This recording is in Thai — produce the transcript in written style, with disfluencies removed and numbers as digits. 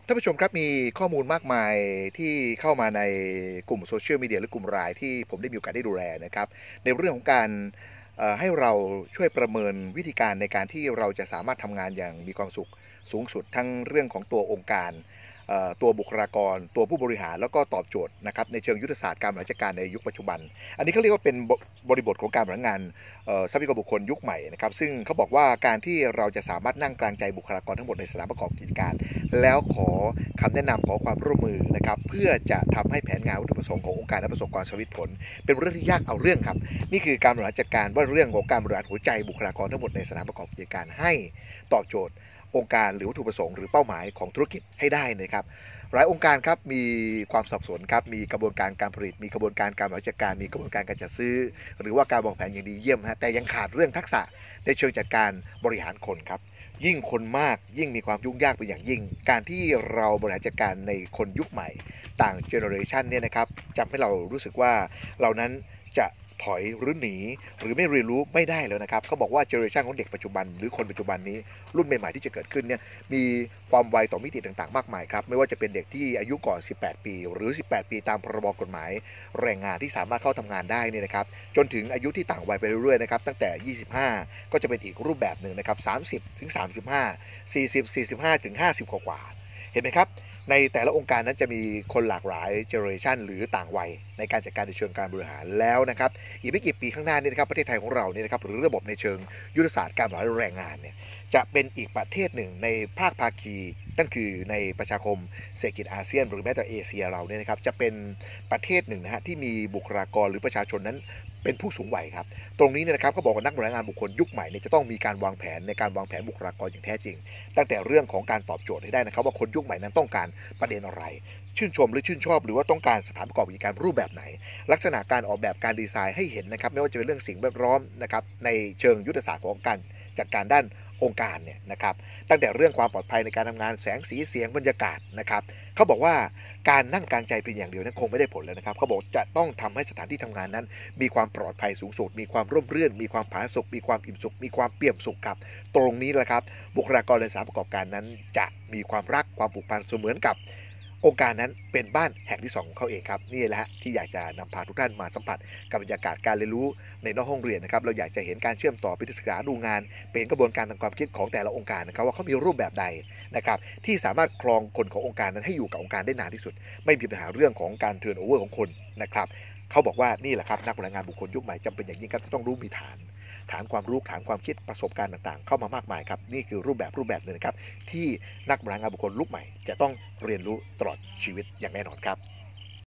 ท่านผู้ชมครับมีข้อมูลมากมายที่เข้ามาในกลุ่มโซเชียลมีเดียหรือกลุ่มรายที่ผมได้มีโอกาสได้ดูแลนะครับในเรื่องของการให้เราช่วยประเมินวิธีการในการที่เราจะสามารถทำงานอย่างมีความสุขสูงสุดทั้งเรื่องของตัวองค์การตัวบุคลากรตัวผู้บริหารแล้วก็ตอบโจทย์นะครับในเชิงยุทธศาสตร์การบริหารจัดการในยุคปัจจุบันอันนี้เขาเรียกว่าเป็นบริบทของการบริหารงานทรัพยากรบุคคลยุคใหม่นะครับซึ่งเขาบอกว่าการที่เราจะสามารถนั่งกลางใจบุคลากรทั้งหมดในสถานประกอบกิจการแล้วขอคำแนะนำขอความร่วมมือนะครับเพื่อจะทำให้แผนงานวัตถุประสงค์ขององค์การนั้นประสบความสำเร็จผลเป็นเรื่องที่ยากเอาเรื่องครับนี่คือการบริหารจัดการว่าเรื่องของการบริหารหัวใจบุคลากรทั้งหมดในสถานประกอบกิจการให้ตอบโจทย์องค์การหรือวัตถุประสงค์หรือเป้าหมายของธุรกิจให้ได้นะครับหลายองค์การครับมีความสับสนครับมีกระบวนการการผลิตมีกระบวนการการบริหารจัดการมีกระบวนการการจัดซื้อหรือว่าการวางแผนอย่างดีเยี่ยมฮะแต่ยังขาดเรื่องทักษะในเชิงจัดการบริหารคนครับยิ่งคนมากยิ่งมีความยุ่งยากเป็นอย่างยิ่งการที่เราบริหารจัดการในคนยุคใหม่ต่างเจเนอเรชันเนี่ยนะครับจำให้เรารู้สึกว่าเรานั้นจะถอยหรือหนีหรือไม่เรียนรู้ไม่ได้แล้วนะครับเขาบอกว่าเจเนอเรชันของเด็กปัจจุบันหรือคนปัจจุบันนี้รุ่นใหม่ๆที่จะเกิดขึ้นเนี่ยมีความไวต่อมิติต่างๆมากมายครับไม่ว่าจะเป็นเด็กที่อายุก่อน18ปีหรือ18ปีตามพรบกฎหมายแรงงานที่สามารถเข้าทำงานได้เนี่ยนะครับจนถึงอายุที่ต่างวัยไปเรื่อยๆนะครับตั้งแต่25ก็จะเป็นอีกรูปแบบหนึ่งนะครับ30ถึง35 40 45ถึง50กว่าเห็นไหมครับในแต่ละองค์การนั้นจะมีคนหลากหลายเจเนอเรชันหรือต่างวัยในการจัดการในเชิงการบริหารแล้วนะครับอีกไม่กี่ปีข้างหน้านี้นะครับประเทศไทยของเราเนี่ยนะครับหรือระบบในเชิงยุทธศาสตร์การบริหารแรงงานเนี่ยจะเป็นอีกประเทศหนึ่งในภาคภาคีนั่นคือในประชาคมเศรษฐกิจอาเซียนหรือแม้แต่เอเชียเราเนี่ยนะครับจะเป็นประเทศหนึ่งนะฮะที่มีบุคลากรหรือประชาชนนั้นเป็นผู้สูงวัยครับตรงนี้เนี่ยนะครับเขาบอกว่านักบริหารงานบุคคลยุคใหม่เนี่ยจะต้องมีการวางแผนในการวางแผนบุคลากรอย่างแท้จริงตั้งแต่เรื่องของการตอบโจทย์ให้ได้นะครับว่าคนยุคใหม่นั้นต้องการประเด็นอะไรชื่นชมหรือชื่นชอบหรือว่าต้องการสถานประกอบกิจการรูปแบบไหนลักษณะการออกแบบการดีไซน์ให้เห็นนะครับไม่ว่าจะเป็นเรื่องสิ่งแวดล้อมนะครับในเชิงยุทธศาสตร์ของการจัดการด้านองค์การเนี่ยนะครับตั้งแต่เรื่องความปลอดภัยในการทำงานแสงสีเสียงบรรยากาศนะครับเขาบอกว่าการนั่งกลางใจเพียงอย่างเดียวนั้นคงไม่ได้ผลแล้วนะครับเขาบอกจะต้องทำให้สถานที่ทำงานนั้นมีความปลอดภัยสูงสุดมีความร่มรื่นมีความผาสุกมีความอิ่มสุขมีความเปี่ยมสุขครับตรงนี้แหละครับบุคลากรในสถานประกอบการนั้นจะมีความรักความผูกพันเสมือนกับองค์การนั้นเป็นบ้านแห่งที่2ของเขาเองครับนี่แหละที่อยากจะนำพาทุกท่านมาสัมผัสกับบรรยากาศการเรียนรู้ในนอกห้องเรียนนะครับเราอยากจะเห็นการเชื่อมต่อไปศึกษาดูงานเป็นกระบวนการทางความคิดของแต่ละองค์การนะครับว่าเขามีรูปแบบใดนะครับที่สามารถครองคนขององค์การนั้นให้อยู่กับองค์การได้นานที่สุดไม่มีปัญหาเรื่องของการเทิร์นโอเวอร์ของคนนะครับเขาบอกว่านี่แหละครับนักบริหารงานบุคคลยุคใหม่จำเป็นอย่างยิ่งครับที่ต้องรู้มีฐานความรู้ฐานความคิดประสบการณ์ต่างๆเข้ามามากมายครับนี่คือรูปแบบหนึ่งนะครับที่นักบริหารงานบุคคลยุคใหม่จะต้องเรียนรู้ตลอดชีวิตอย่างแน่นอนครับ